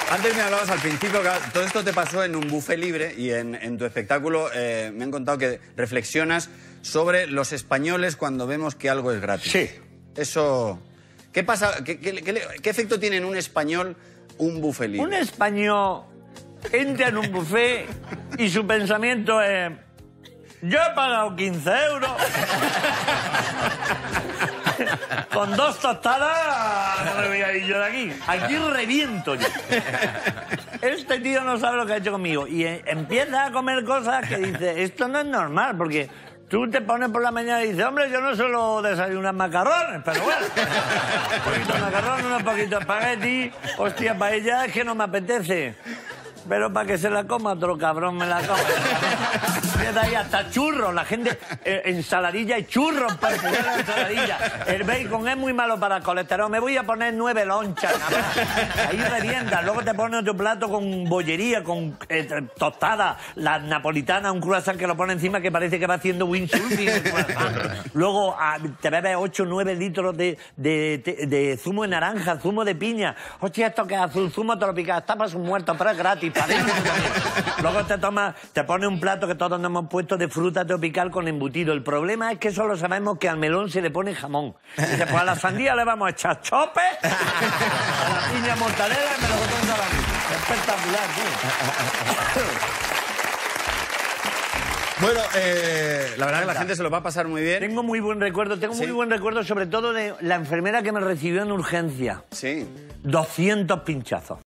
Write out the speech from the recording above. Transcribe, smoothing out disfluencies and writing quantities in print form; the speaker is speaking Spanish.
Antes me hablabas al principio que todo esto te pasó en un buffet libre y en tu espectáculo me han contado que reflexionas sobre los españoles cuando vemos que algo es gratis. Sí. Eso... ¿Qué pasa? ¿Qué efecto tiene en un español un buffet libre? Un español entra en un buffet y su pensamiento es... Yo he pagado 15 euros. Con 2 tostadas no me voy a ir yo de aquí. Aquí reviento yo. Este tío no sabe lo que ha hecho conmigo. Y empieza a comer cosas que dice, esto no es normal, porque tú te pones por la mañana y dices, hombre, yo no suelo desayunar macarrones, pero bueno. Un poquito de macarrón, un poquito de espagueti. Hostia, paella es que no me apetece. Pero para que se la coma otro cabrón me la come. Empieza ahí hasta churros, la gente, ensaladilla y churros para poner la ensaladilla. El bacon es muy malo para el colesterol, me voy a poner 9 lonchas. Nada más. Ahí revienta, luego te pones otro plato con bollería, con tostada, la napolitana, un croissant que lo pone encima que parece que va haciendo windsurfing. Luego te bebes 8 o 9 litros de zumo de naranja, zumo de piña. Hostia, esto que es azul, zumo tropical, tapas un muerto, pero es gratis. Luego te pones un plato que todos nos hemos puesto de fruta tropical con embutido. El problema es que solo sabemos que al melón se le pone jamón. Dice, pues a la sandía le vamos a echar chope, a la piña mortadela y melocotón salami. Espectacular, tío. Bueno, la verdad que la gente se lo va a pasar muy bien. Tengo muy buen recuerdo, muy buen recuerdo sobre todo de la enfermera que me recibió en urgencia. Sí. 200 pinchazos.